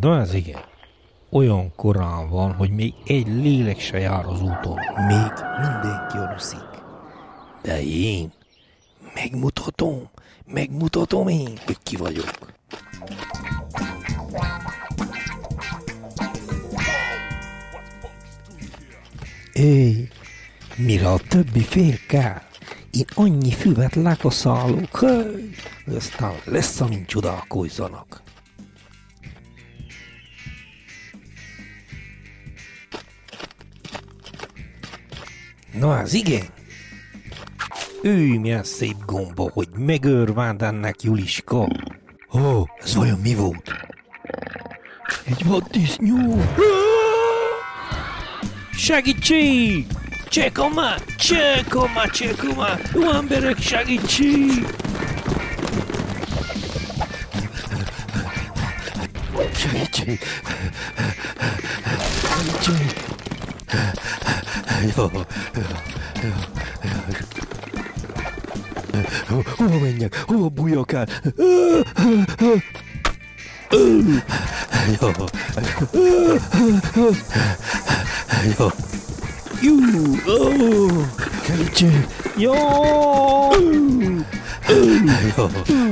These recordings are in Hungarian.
De ez igen. Olyan korán van, hogy még egy lélek se jár az úton. Még mindenki aluszik. De én megmutatom én, hogy ki vagyok. Éj, mire a többi fél kell, én annyi füvet lekaszálok, hogy aztán lesz, amint csodálkozzanak. Na ez igen. Ülj, milyen szép gomba, hogy megörvánd ennek, Juliska. Ó, ez vajon mi volt? Egy vaddisznó. Segítség! Csekoma! Jó emberek, segítség! Segítség! Jó. Hova menjek? Hova bújjak el? Jó. Jó. Segítség! Jó! Jó.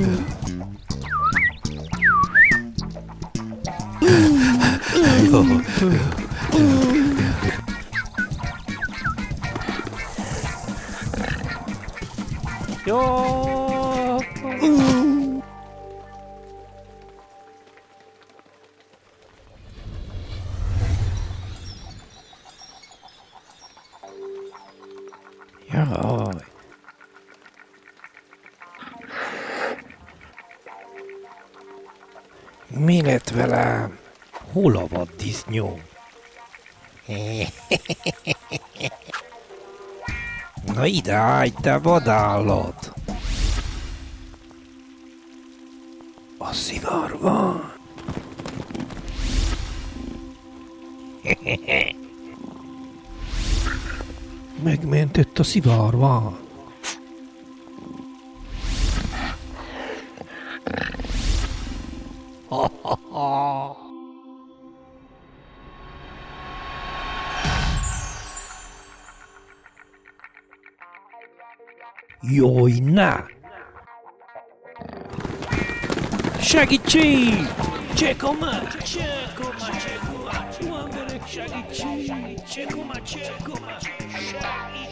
Jó. Jó! Jaj! Mi lett velem? Hol a vaddisznó? Na ide állj, te vadállat! A szivárvány! Megmentett a szivárvány! Jaj, na! Segítség! Csekoma! Jó emberek, segítség! Csekoma!